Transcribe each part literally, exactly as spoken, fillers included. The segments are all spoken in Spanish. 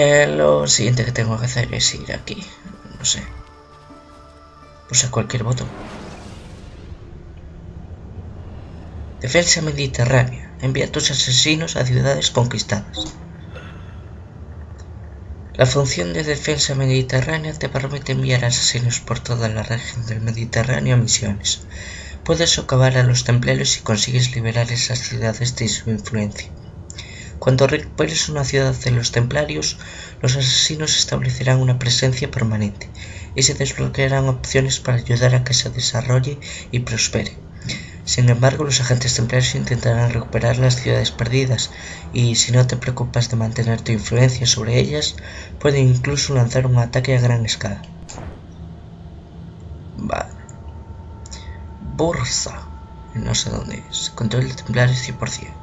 Eh, lo siguiente que tengo que hacer es ir aquí. No sé. Pulsa cualquier botón. Defensa mediterránea. Envía a tus asesinos a ciudades conquistadas. La función de defensa mediterránea te permite enviar asesinos por toda la región del Mediterráneo a misiones. Puedes socavar a los templarios si consigues liberar esas ciudades de su influencia. Cuando recuperes una ciudad de los templarios, los asesinos establecerán una presencia permanente y se desbloquearán opciones para ayudar a que se desarrolle y prospere. Sin embargo, los agentes templarios intentarán recuperar las ciudades perdidas y, si no te preocupas de mantener tu influencia sobre ellas, pueden incluso lanzar un ataque a gran escala. Vale. Bursa. No sé dónde es. Control de templarios cien por cien.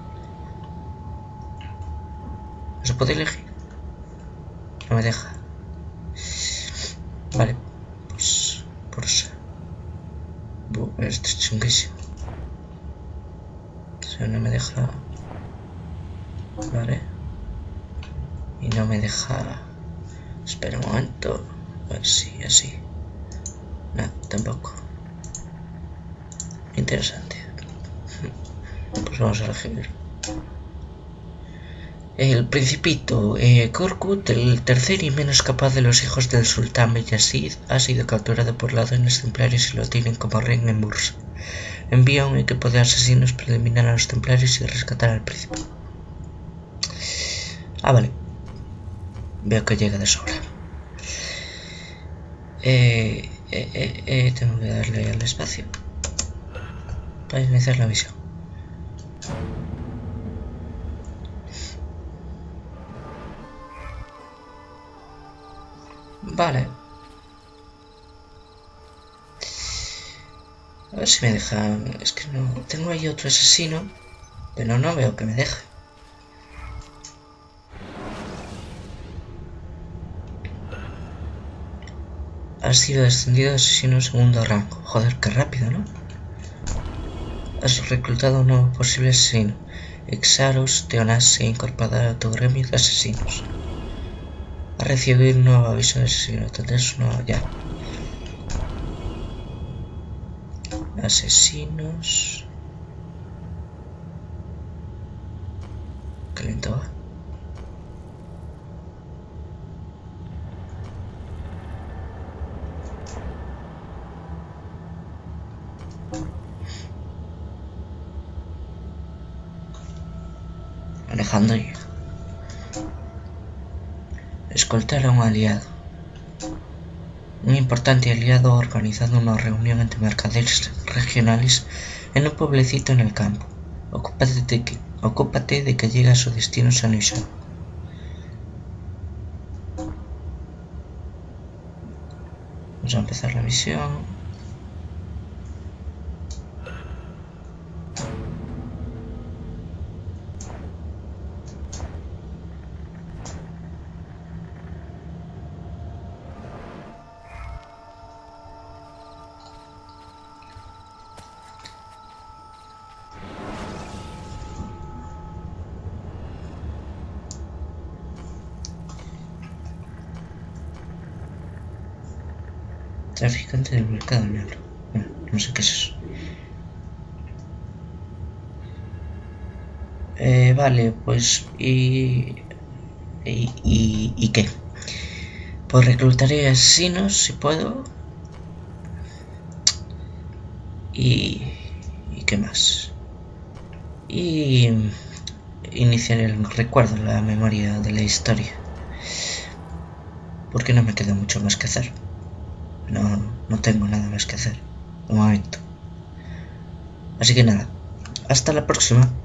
¿No se puede elegir? No me deja. Vale. Pues... Bursa. Esto es chunguísimo. No me deja. Vale. Y no me deja. Espera un momento. A ver si así. No, tampoco. Interesante. Pues vamos a elegir. El Principito eh, Korkut, el tercer y menos capaz de los hijos del sultán Bayezid, ha sido capturado por ladrones templarios y lo tienen como rey en Bursa. Envía un equipo de asesinos para eliminar a los templarios y rescatar al príncipe. Ah, vale. Veo que llega de sobra. Eh, eh, eh, eh, tengo que darle al espacio para iniciar la misión. Vale. A ver si me dejan. Es que no. Tengo ahí otro asesino, pero no veo que me deje. Has sido descendido de asesino segundo rango. Joder, qué rápido, ¿no? Has reclutado a un nuevo posible asesino. Exaros Teonas se ha incorporado a tu gremio de asesinos. Ha recibido un nuevo aviso de asesino. Tendrás uno ya. Asesinos. Qué lento va. Manejando y escoltar a un aliado. Un importante aliado ha organizado una reunión entre mercaderes regionales en un pueblecito en el campo. Ocúpate de que, ocúpate de que llegue a su destino sano y salvo. Vamos a empezar la misión. Traficante del mercado negro. Bueno, no sé qué es eso. Eh, vale, pues y, y, y... ¿Y qué? Pues reclutaré asesinos si puedo. Y... ¿Y qué más? Y... iniciaré el recuerdo, la memoria de la historia. Porque no me queda mucho más que hacer. No, no tengo nada más que hacer de momento. Así que nada, hasta la próxima.